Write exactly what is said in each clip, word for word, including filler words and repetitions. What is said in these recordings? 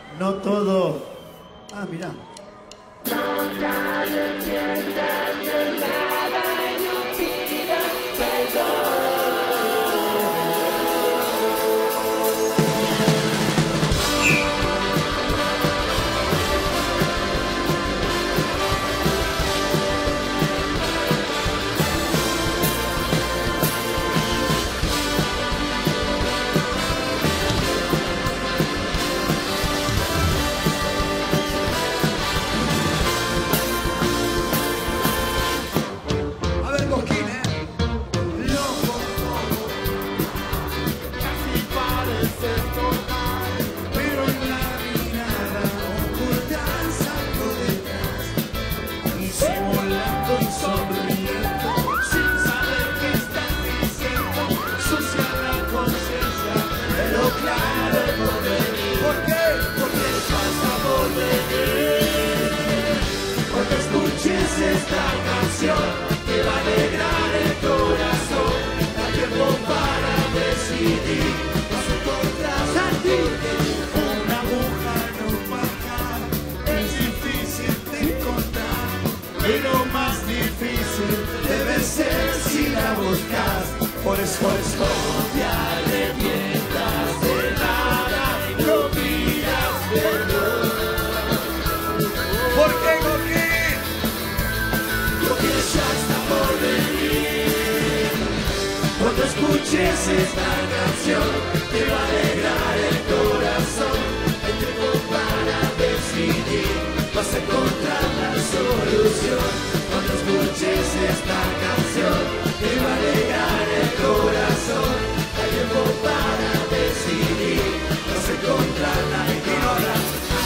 No todo... Ah, mirá. Esta canción te va a alegrar el corazón. Da tiempo para decidir. Vas a encontrar una aguja en un pajar. Es difícil de encontrar, pero más difícil debe ser si la buscas. Por eso, por eso, te arrepientas de nada y no pidas perdón. ¿Por qué, Gorky? Porque ya está por venir. Cuando escuches esta canción te va a alegrar el corazón. Hay tiempo para decidir. Vas a encontrar la solución. Cuando escuches esta canción te va a alegrar el corazón. Hay tiempo para decidir. Vas a encontrar la ignorancia.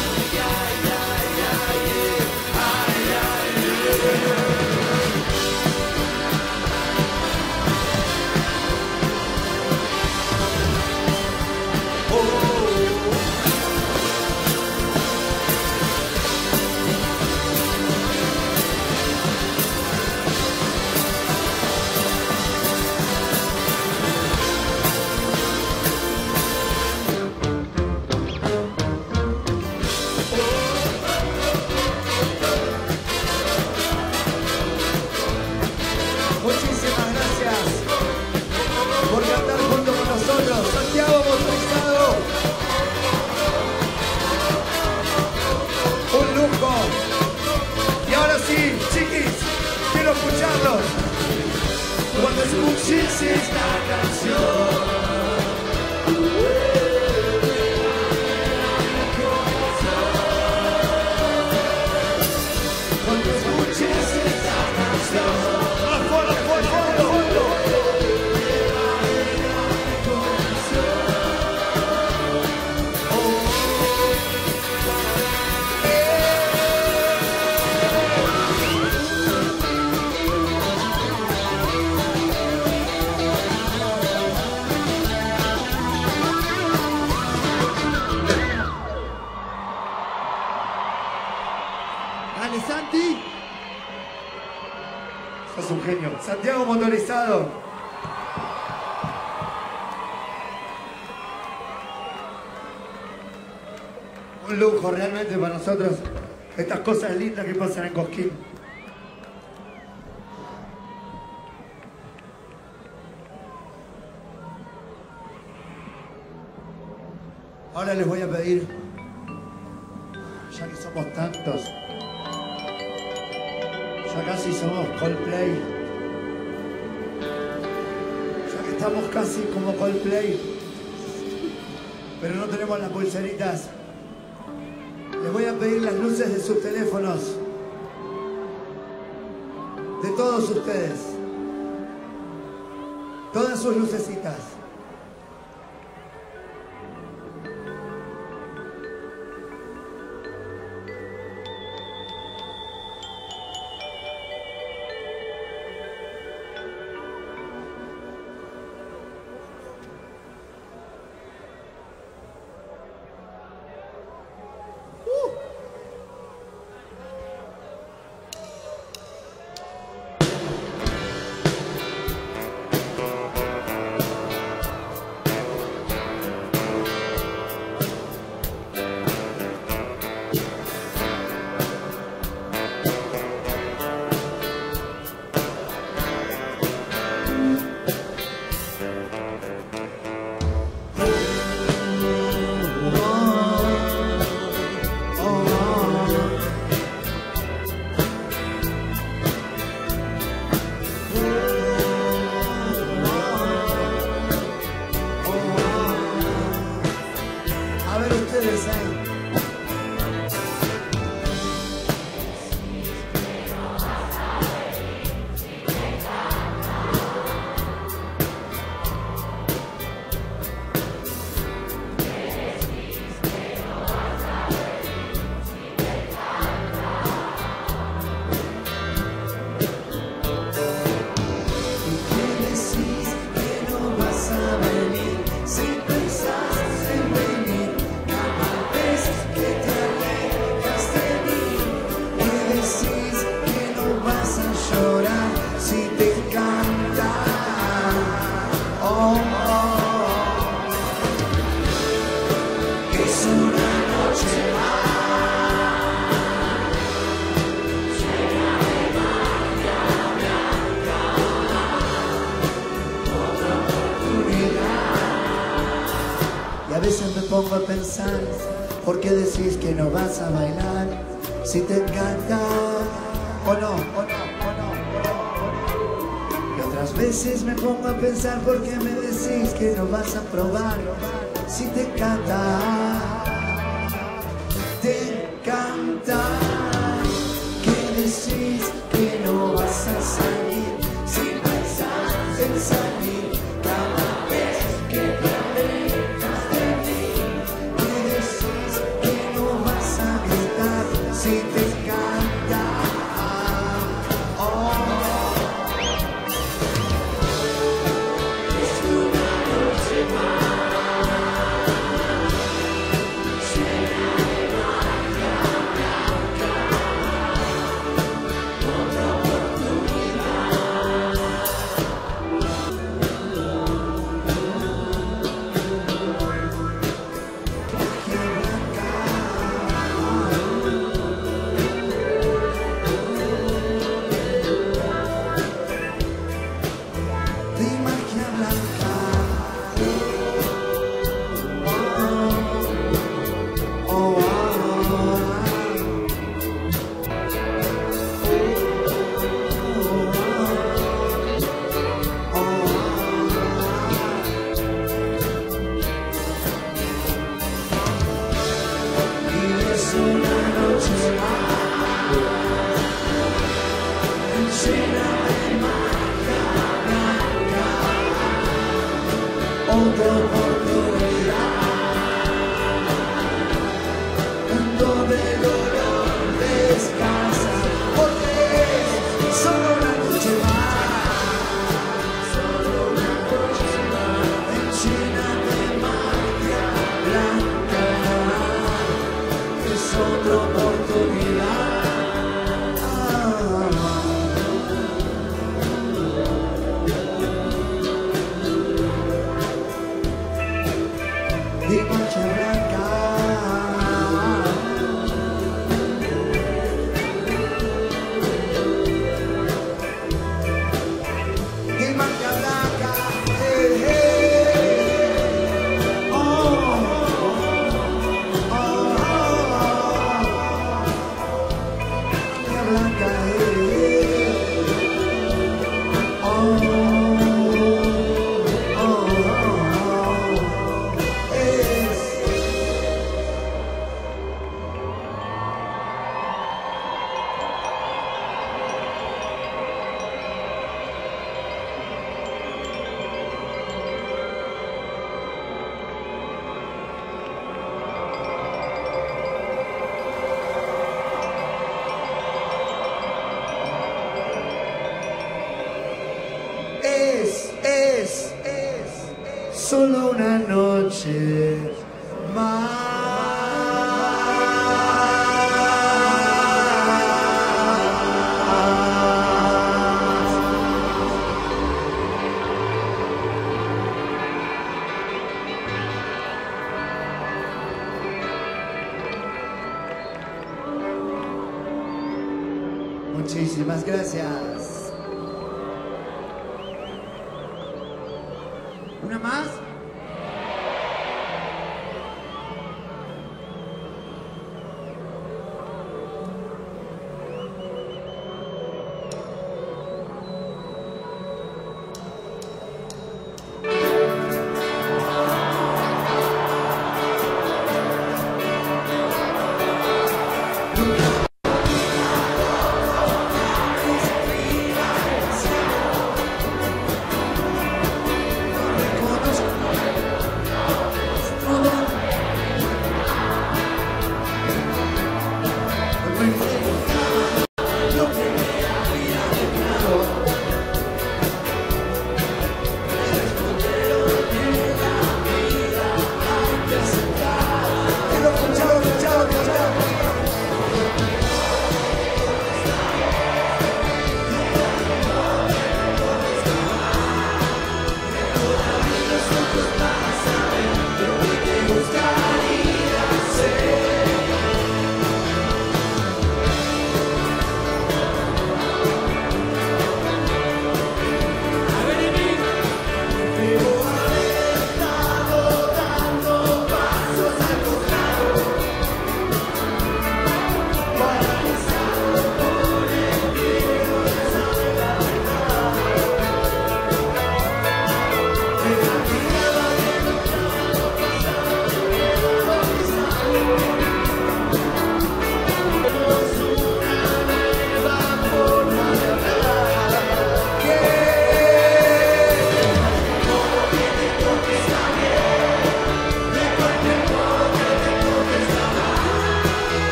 Santiago Motorizado, un lujo. Y ahora sí, chiquis, quiero escucharlos. Cuando escuches esta canción cuando escuches esta canción ¡Afuera, afuera, afuera! Dale, Santi. Sos un genio. Santiago Motorizado. Un lujo realmente para nosotros. Estas cosas lindas que pasan en Cosquín. Ahora les voy a pedir, ya que somos tantos, ya casi somos Coldplay, ya que estamos casi como Coldplay, pero no tenemos las pulseritas, les voy a pedir las luces de sus teléfonos, de todos ustedes, todas sus lucecitas. A ver ustedes ahí. A veces me pongo a pensar, ¿por qué decís que no vas a bailar? Si te encanta, o no, o no, o no, o no, o no. Y otras veces me pongo a pensar, ¿por qué me decís que no vas a probar? Si te encanta, te encanta. ¿Qué decís que no vas a salir? Si pensás en salir cada vez que te alejas de mí. ¿Qué decís que no vas a gritar? Si te encanta. Oh. Es una noche más llena de magia blanca, otra oportunidad. Magia blanca. De magia blanca. Oh, oh, oh, y es una noche más llena de magia blanca, otra oportunidad, donde el dolor descansa, porque es solo una noche más, solo una noche más, llena de magia blanca, es otra oportunidad. De magia blanca. De magia blanca. Eh, eh. Oh, oh, oh. Magia blanca. Eh, oh, oh, oh. Es Es, es, es solo una noche más. Muchísimas gracias. ¿Una más?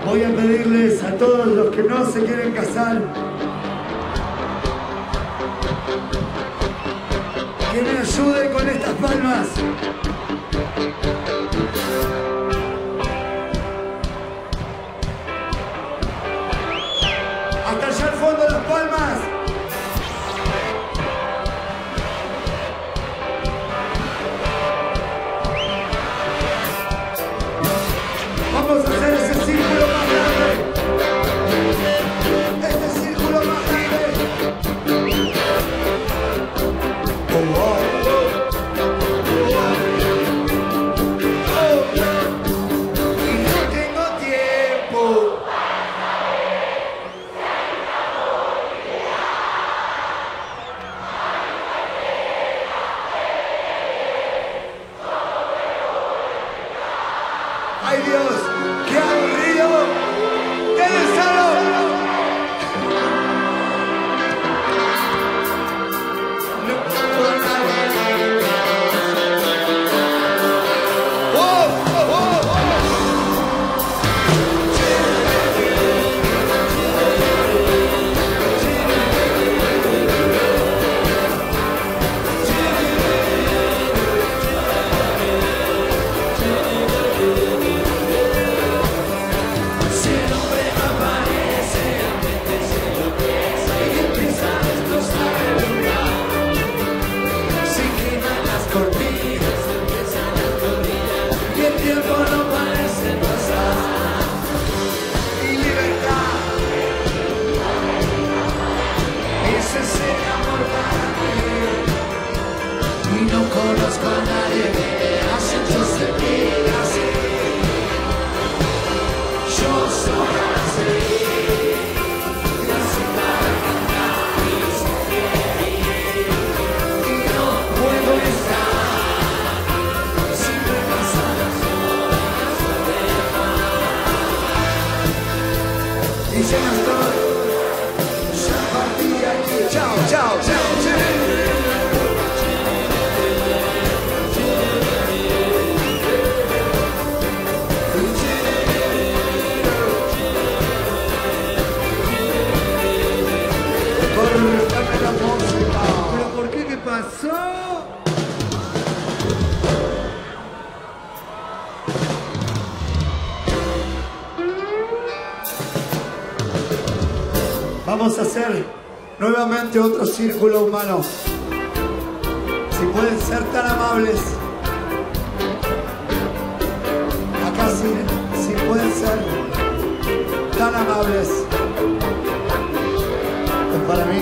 Voy a pedirles a todos los que no se quieren casar que me ayuden con estas palmas. Hasta allá al fondo las palmas. Vamos a hacer ese círculo más grande. Este círculo más grande. Oh, oh, oh, oh. Y no tengo tiempo. ¡Ay, Dios! ¡Qué aburrido! ¡Qué desalo! No puedo nada. ¡Oh! ¡Oh! ¡Oh! Conozco a nadie que hace yo sentir así. Yo soy así. Nací para cantar y sonreír. Y no puedo estar si me pasan las horas de mar. Y ya no estoy, ya partí aquí. Chao, chao, chao, chao. ¿Pero por qué? ¿Qué pasó? Vamos a hacer nuevamente otro círculo humano. Si pueden ser tan amables. Acá sí, si pueden ser tan amables. Es para mí.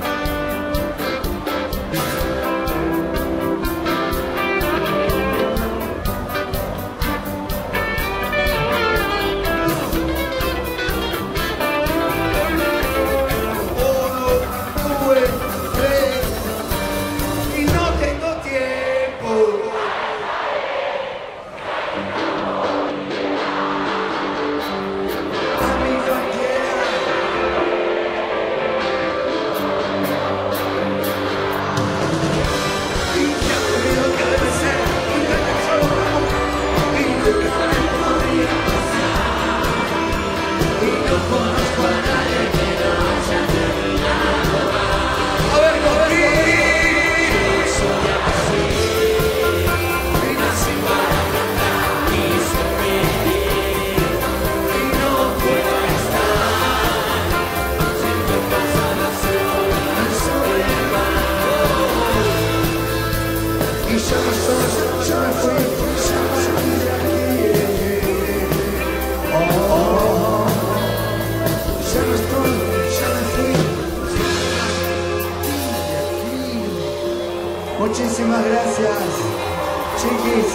Muchísimas gracias, chiquis.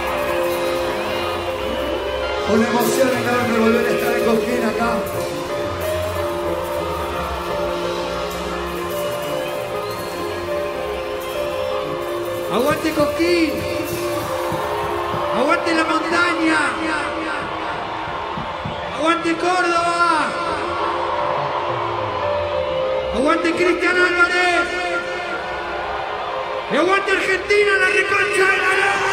Una emoción enorme volver a estar en Cosquín acá. ¡Aguante Cosquín! ¡Aguante la montaña! ¡Aguante Córdoba! ¡Aguante Cristian Álvarez! ¡Y aguante Argentina, la reconcha de la lora!